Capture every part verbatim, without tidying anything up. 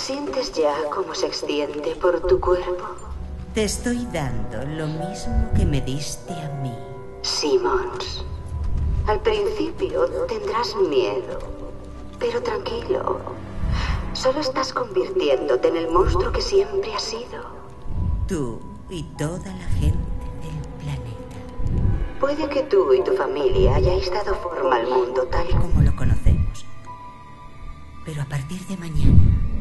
¿Sientes ya cómo se extiende por tu cuerpo? Te estoy dando lo mismo que me diste a mí. Simmons, al principio tendrás miedo, pero tranquilo. Solo estás convirtiéndote en el monstruo que siempre has sido. Tú y toda la gente del planeta. Puede que tú y tu familia hayáis dado forma al mundo tal como lo conocemos. Pero a partir de mañana,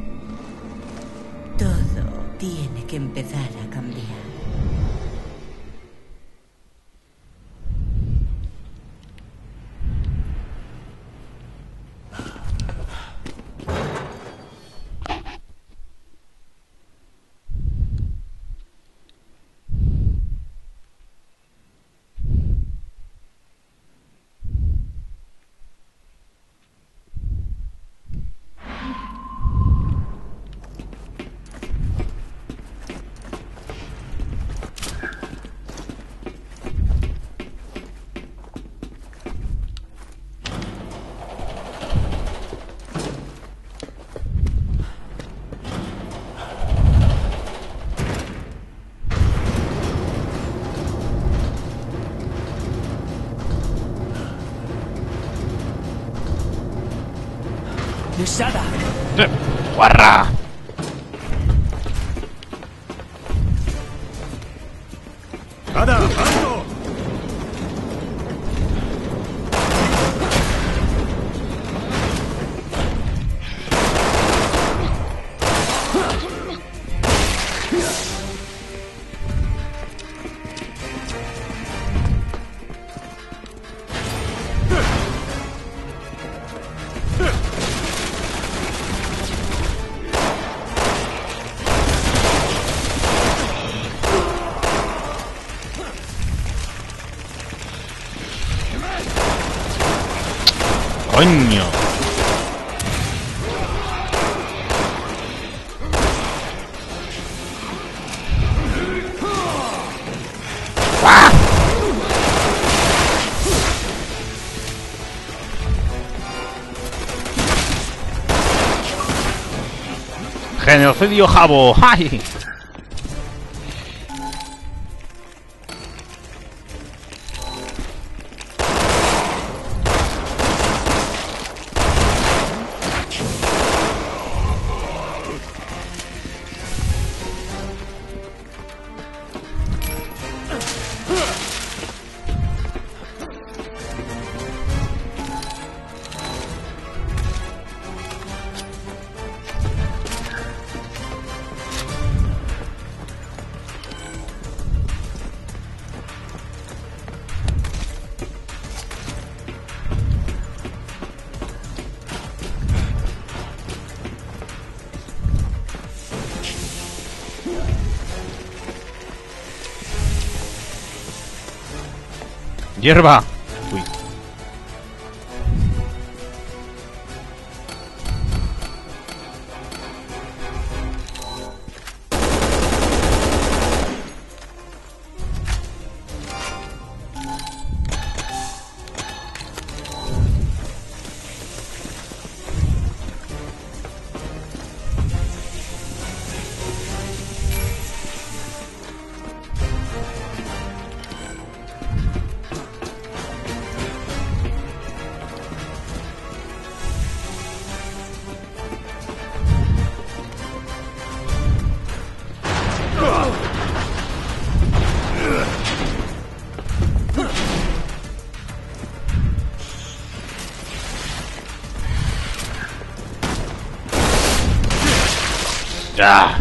todo tiene que empezar a cambiar. ¡Pesada! ¡Guarra! ¡Ada! ¡Alto! ¡Coño! ¡Ah! Genocidio Jabo. ¡Ay! Hierba. Uy. Ya.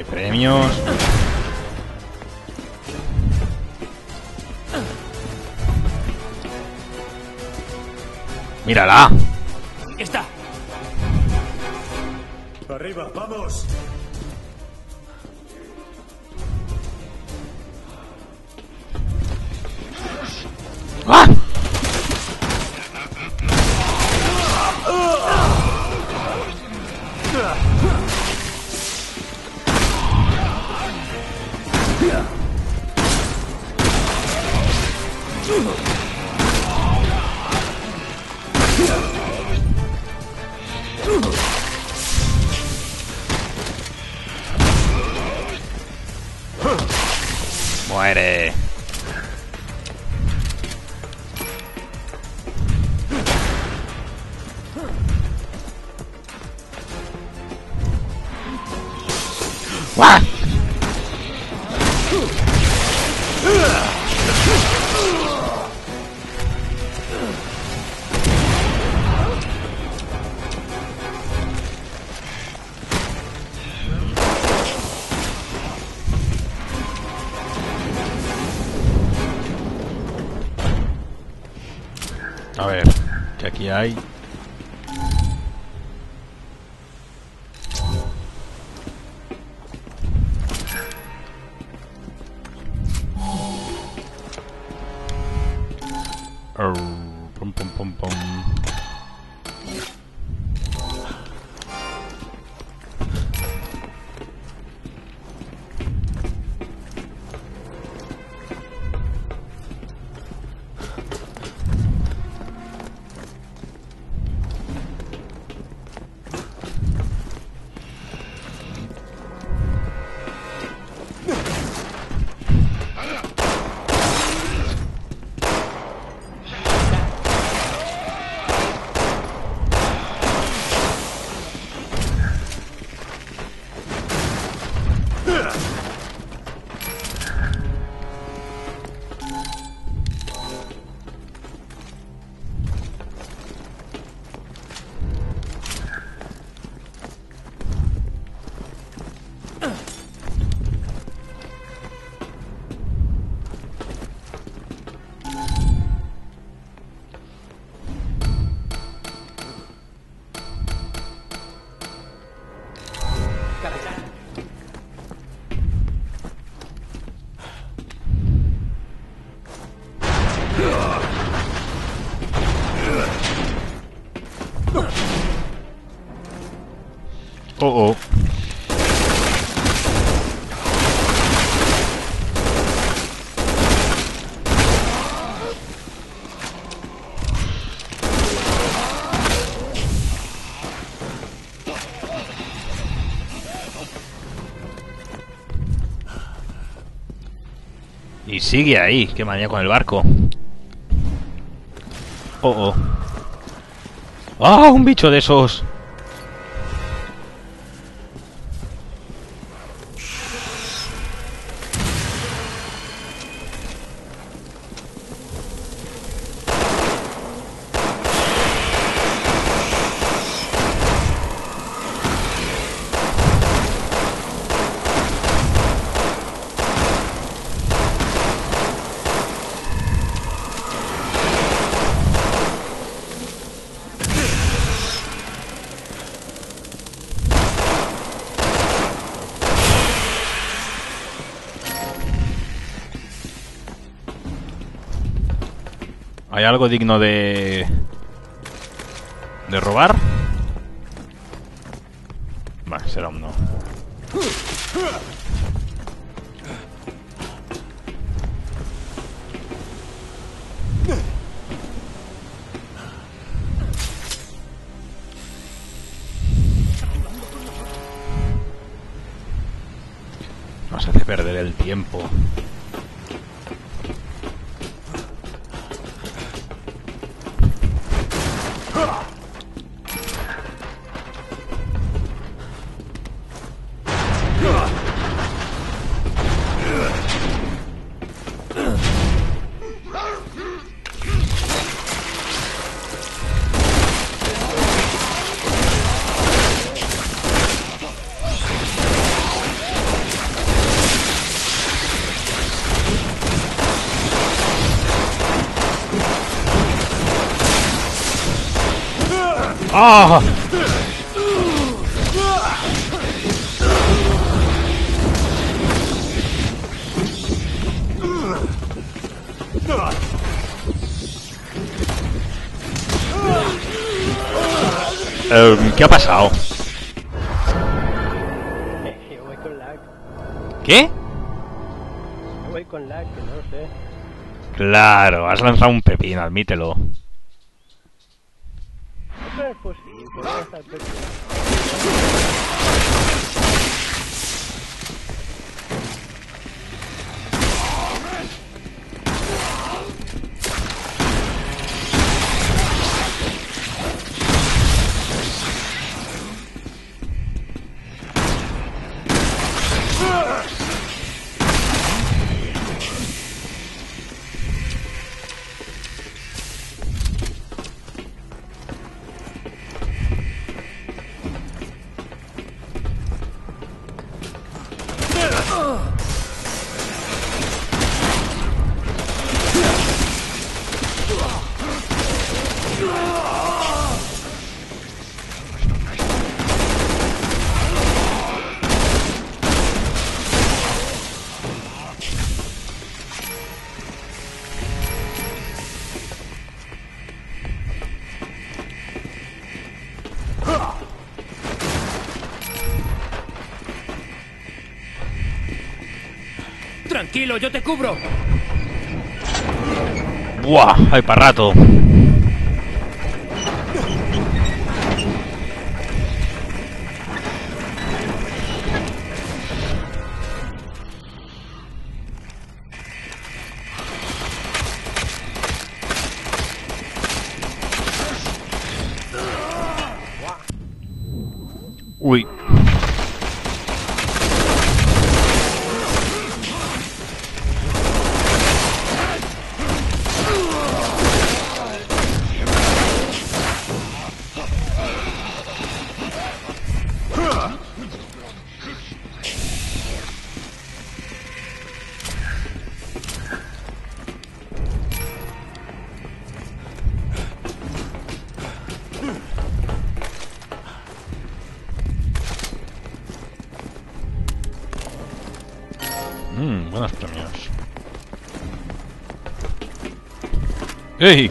premios. ¡Mírala! ¡Está! Arriba, vamos. ¡Ah! Muere. ¡Guau! A ver, que aquí hay. Oh, pum, pum, pum, pum. Oh, oh. Y sigue ahí, qué manía con el barco. Oh, oh. ¡Ah! Un bicho de esos. ¿Hay algo digno de... de robar? Vale, será un no. Nos hace perder el tiempo. ¡Ah! Eh, ¿Qué ha pasado? Yo voy con lag. ¿Qué? Yo voy con lag, que no sé. Claro, has lanzado un pepino, admítelo. Pues, pues sí, pues no está el precio. Tranquilo, yo te cubro. Buah, hay para rato. Uy. Mmm, buenos premios. ¡Ey!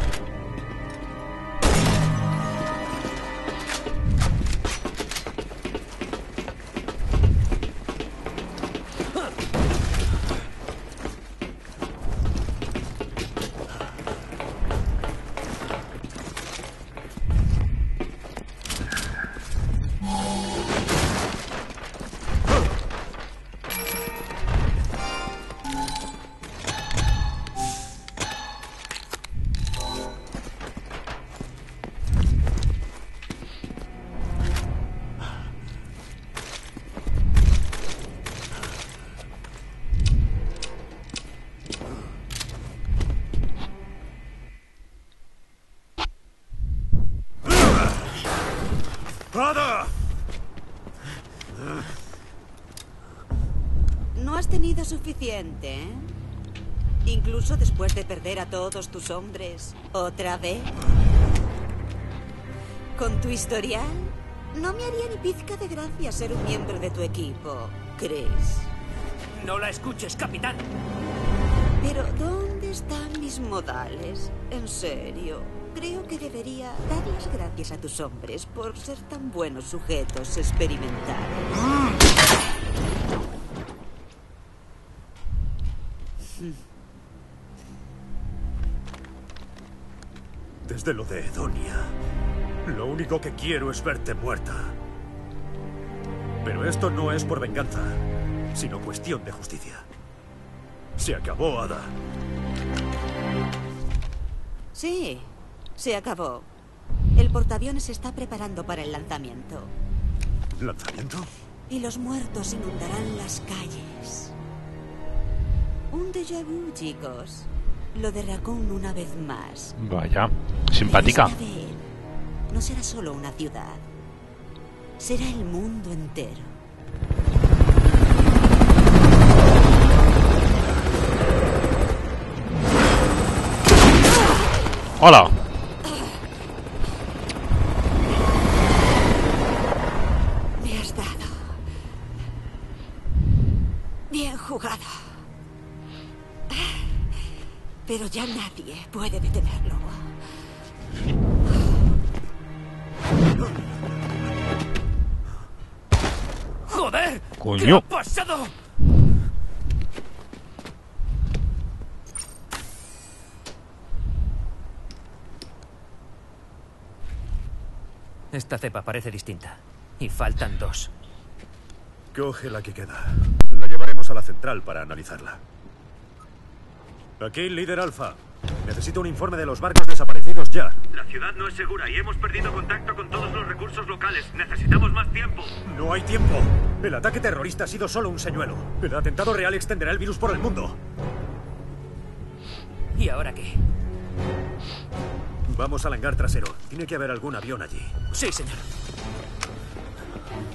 ¡Ada! No has tenido suficiente, ¿eh? Incluso después de perder a todos tus hombres. ¿Otra vez? Con tu historial, no me haría ni pizca de gracia ser un miembro de tu equipo, Chris. No la escuches, capitán. Pero, ¿dónde están mis modales? En serio, creo que debería dar las gracias a tus hombres por ser tan buenos sujetos experimentales. Desde lo de Edonia, lo único que quiero es verte muerta. Pero esto no es por venganza, sino cuestión de justicia. Se acabó, Ada. Sí, se acabó. El portaaviones se está preparando para el lanzamiento. ¿Lanzamiento? Y los muertos inundarán las calles. Un déjà vu, chicos. Lo de Raccoon una vez más. Vaya, simpática. Pero esta vez no será solo una ciudad. Será el mundo entero. ¡Hola! pero ya nadie puede detenerlo. ¡Joder! Coño. ¿Qué ha pasado? Esta cepa parece distinta. Y faltan dos. Coge la que queda. La llevaremos a la central para analizarla. Aquí, líder Alfa. Necesito un informe de los barcos desaparecidos ya. La ciudad no es segura y hemos perdido contacto con todos los recursos locales. Necesitamos más tiempo. No hay tiempo. El ataque terrorista ha sido solo un señuelo. El atentado real extenderá el virus por el mundo. ¿Y ahora qué? Vamos al hangar trasero. Tiene que haber algún avión allí. Sí, señor.